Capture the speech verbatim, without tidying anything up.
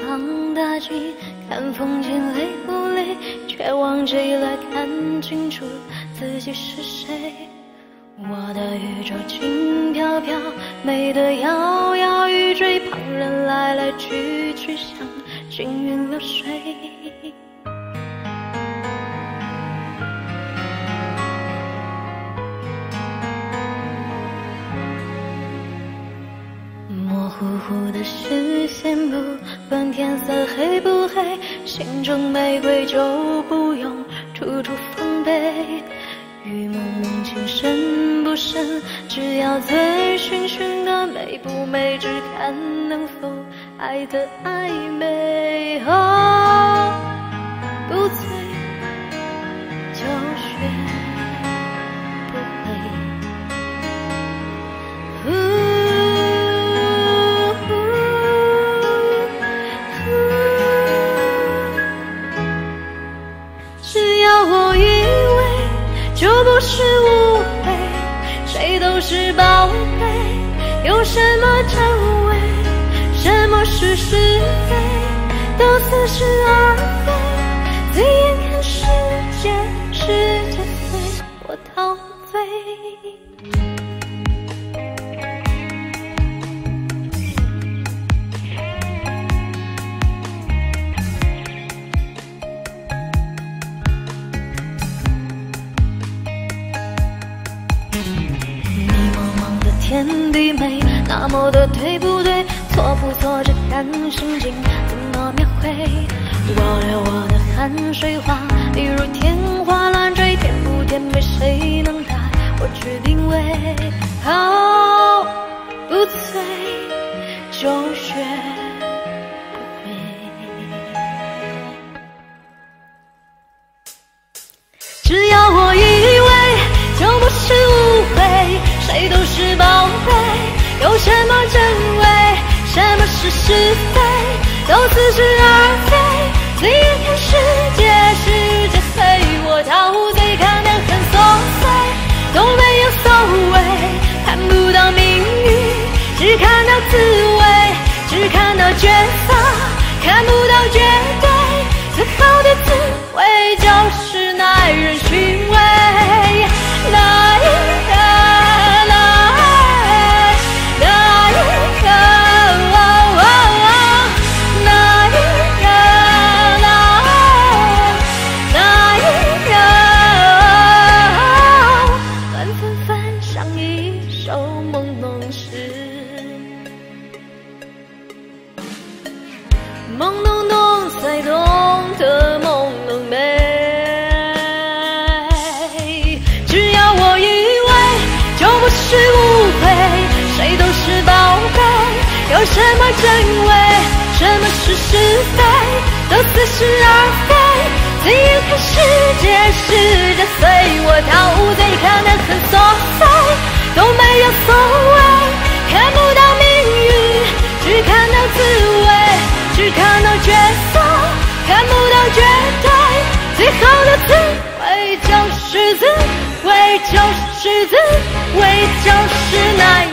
放大镜，看风景累不累，却忘记了看清楚自己是谁。我的宇宙轻飘飘，美得摇摇欲坠，旁人来来去去，像行云流水。模糊糊的视线，不管天色黑不黑，心中玫瑰就不用处处防备。雨蒙蒙，情深不深，只要醉醺醺的美不美，只看能否爱得暧昧。哦，不醉就学不会。只要我以为就不是误会，谁都是宝贝，有什么真伪，什么是是非，都似是而非。醉眼看世界，世界随我陶醉。天地美，那么的对不对？错不错？只看心境怎么描绘。我流我的汗水花，一如天花乱坠，甜不甜美，谁能带我去定位？好，不醉就学不会。只要我以为，就不是误会。谁都是宝贝，有什么真伪，什么是是非，都似是而非。醉眼看世界，世界随我陶醉，看得很琐碎，都没有所谓。看不到命运，只看到滋味，只看到角色，看不到绝对。最好的滋味就是耐人寻味。那一刻。朦胧胧才懂得朦胧美，只要我以为就不是误会，谁都是宝贝，有什么真伪，什么是是非，都似是而非。醉眼看世界，世界随我陶醉，看得很琐碎，都没有所谓。看不到命运，只看到滋味，只看到角色，看不到绝对。最好的滋味就是滋味，就是滋味，就是那